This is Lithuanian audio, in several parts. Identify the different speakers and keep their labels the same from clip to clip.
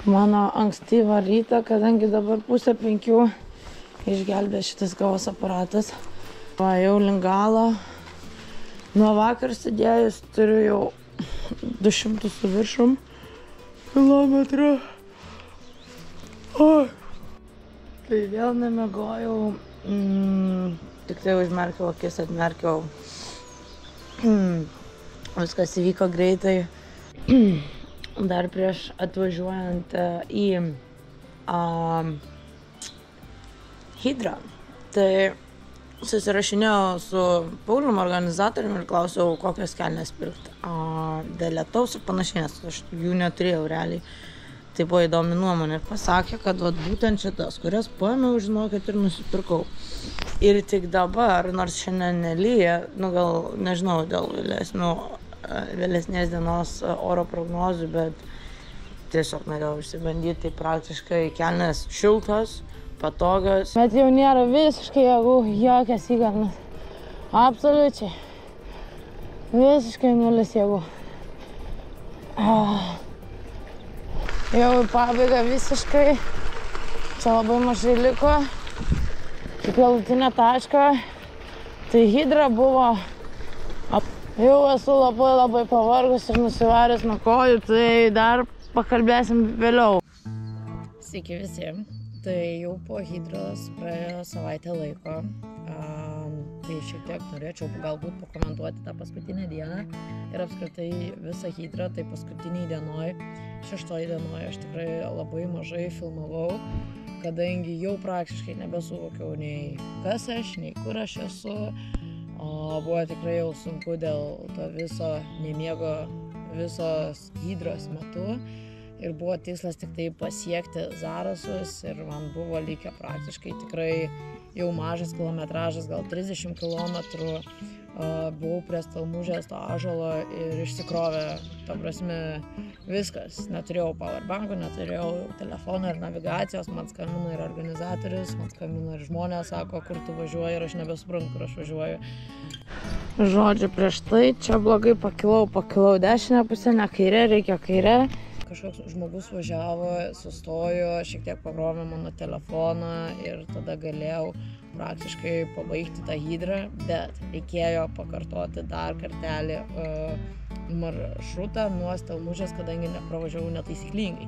Speaker 1: Mano ankstyvą rytą, kadangi dabar 4:30 išgelbė šitas kavos aparatas. Va, jau link galo. Nuo vakar sėdėjus turiu jau 200 su viršum kilometrų. Tai vėl nemegojau. Tik tai užmerkiau akis, atmerkiau. Viskas įvyko greitai. Dar prieš atvažiuojant į Hydrą. Tai susirašinėjau su Paulium organizatoriumi ir klausiau, kokias kelnes pirkti. Dėl lietaus ir panašiai, nes aš jų neturėjau realiai. Tai buvo įdomi nuomonė ir pasakė, kad būtent šitas, kurias paėmiau, žinokit, ir nusipirkau. Ir tik dabar, nors šiandien nelyja, gal nežinau dėl vėlesnės dienos oro prognozių, bet tiesiog norėjau išsibandyti, tai praktiškai kelnes šiltos, patogios. Bet jau nėra visiškai jėgų, jokias įgalnas. Absoliučiai. Visiškai nulis jėgų. Jau į pabaigą visiškai. Čia labai mažai liko. Iki galutinio taško. Tai Hydra buvo. Jau esu labai pavargus ir nusivaręs nuo kojų, tai dar pakalbėsim vėliau. Sveiki visi. Tai jau po Hydros praėjo savaitę laiko. Tai šiek tiek norėčiau galbūt pakomentuoti tą paskutinę dieną ir apskritai visą Hydrą, tai paskutiniai dienoj, 6 dienoj aš tikrai labai mažai filmavau, kadangi jau praktiškai nebesuvokiau nei kas aš, nei kur aš esu. Buvo tikrai jau sunku dėl to viso nemiego visos Hydros metu ir buvo tikslas tik tai pasiekti Zarasus ir man buvo likę praktiškai tikrai jau mažas kilometražas, gal 30 kilometrų. Buvau prie Stelmužės to ąžuolo ir išsikrovė, ta prasme, viskas. Neturėjau powerbankų, neturėjau telefono ir navigacijos, man skambino ir organizatorius, man skambino ir žmonės, sako, kur tu važiuoji ir aš nebesuprantu, kur aš važiuoju. Žodžiu, prieš tai čia blogai pakilau dešinę pusę, ne kairė, reikia kairė. Kažkoks žmogus važiavo, sustojo, šiek tiek pakrovė mano telefoną ir tada galėjau praktiškai pabaigti tą Hydrą, bet reikėjo pakartoti dar kartelį maršrutą nuo Stelmužės, kadangi nepravažiavau netaisyklingai.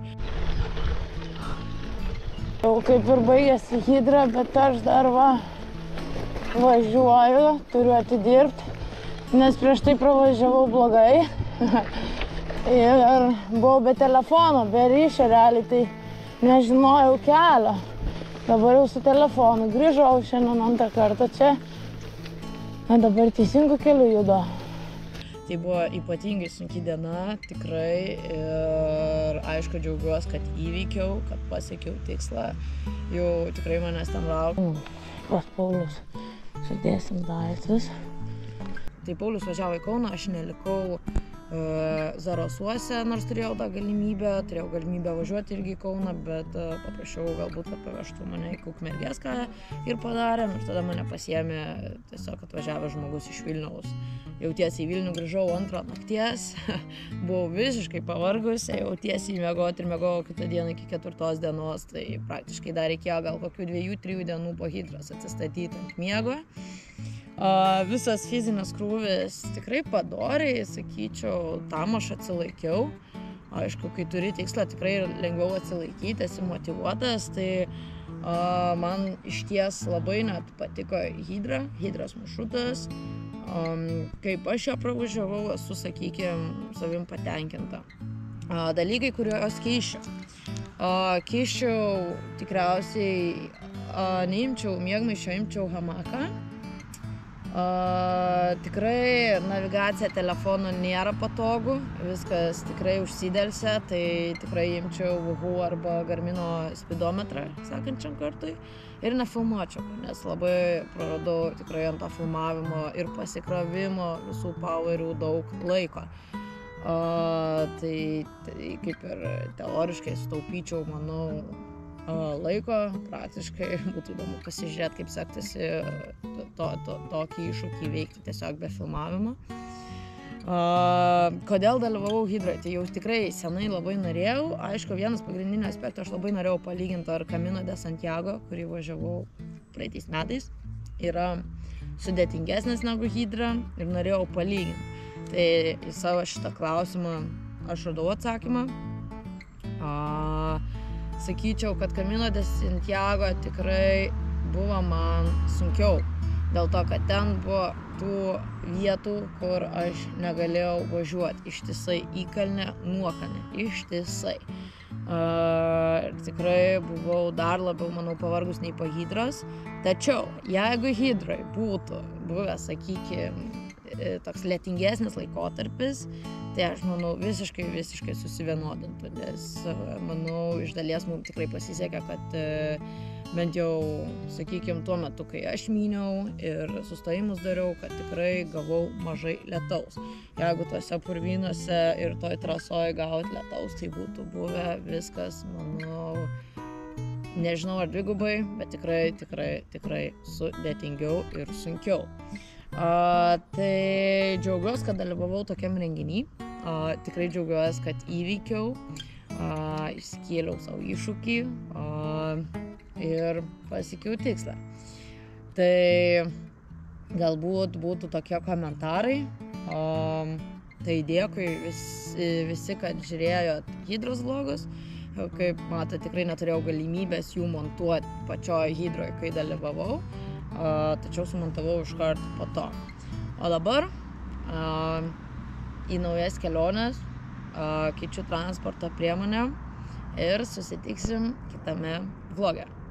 Speaker 1: Jau kaip ir baigėsi Hydra, bet aš dar važiuoju, turiu atidirbti, nes prieš tai pravažiavau blogai. Ir buvau be telefono, be ryšio realiai, tai nežinojau kelio. Dabar jau su telefonu grįžau šiandien antrą kartą čia. Dabar teisingų kelių judu. Tai buvo ypatingai sunki diena, tikrai. Ir aišku, džiaugiuosi, kad įveikiau, kad pasiekiau tikslą. Jau tikrai manęs ten laukia. Pas Paulius sudėsim daiktus. Tai Paulius važiavo į Kauną, aš nelikau Zarasuose, nors turėjau tą galimybę važiuoti irgi į Kauną, bet paprašiau galbūt, kad pavežtų mane į Ukmergės, ką ir padarėm, ir tada mane pasiėmė tiesiog atvažiavęs žmogus iš Vilniaus. Jau tiesiai į Vilnių grįžau 2 nakties, buvau visiškai pavargus, jau tiesiai miegoti ir miegojau kitą dieną iki 4 dienos, tai praktiškai dar reikėjo gal kokių 2-3 dienų po Hydros atsistatyti ant miego. Visas fizinis krūvis tikrai padoriai, sakyčiau, tam aš atsilaikiau. Aišku, kai turi tikslą, tikrai lengviau atsilaikyti, esi motyvuotas, tai man išties labai net patiko Hydros maršrutas. Kaip aš ją pravažiavau, esu, sakykime, savim patenkinta. Dalykai, kuriuos keisčiau. Keisčiau tikriausiai, neimčiau miegmaišio, imčiau hamaką. Tikrai navigacija telefono nėra patogu, viskas tikrai užsidelsia, tai tikrai imčiau Wahoo arba Garmino spidometrą sekančiam kartui ir nefilmuočiau, nes labai praradau tikrai ant to filmavimo ir pasikrovimo visų powerių daug laiko. Tai kaip ir teoriškai sutaupyčiau, manau, laiko, praktiškai būtų įdomu pasižiūrėti, kaip sektasi tokį iššūkį įveikti tiesiog be filmavimo. Kodėl dalyvavau hidroje? Tai jau tikrai senai labai norėjau. Aišku, vienas pagrindinių aspektų, aš labai norėjau palyginti, ar Camino de Santiago, kurį važiavau praeitais metais, yra sudėtingesnis negu hidra ir norėjau palyginti. Tai į savo šitą klausimą aš radau atsakymą. Sakyčiau, kad Camino de Santiago tikrai buvo man sunkiau. Dėl to, kad ten buvo tų vietų, kur aš negalėjau važiuoti. Ištisai įkalnė, nuokalnė. Ištisai. Tikrai buvau dar labiau, manau, pavargus nei po hidros. Tačiau, jeigu hidroj būtų buvęs, sakykime, toks lėtingesnis laikotarpis, tai aš manau visiškai susivienodintų, nes manau iš dalies mums tikrai pasisekė, kad bent jau, sakykime, tuo metu, kai aš myniau ir sustojimus dariau, kad tikrai gavau mažai lietaus. Jeigu tuose purvynuose ir toj trasoje gauti lietaus, tai būtų buvę viskas, manau, nežinau ar dvigubai, bet tikrai sudėtingiau ir sunkiau. Tai džiaugiuosi, kad dalyvavau tokiam renginį. Tikrai džiaugiuosi, kad įveikiau, išsikėliau savo iššūkį ir pasiekiau tikslą. Tai galbūt būtų tokie komentarai. Tai dėkui visi, kad žiūrėjot hidros vlogus. Kaip matote, tikrai neturėjau galimybės jų montuoti pačioj hidroj, kai dalyvavau. Tačiau sumontavau iškart po to. O dabar į naujas keliones keičiu transporto priemonę ir susitiksim kitame vloge.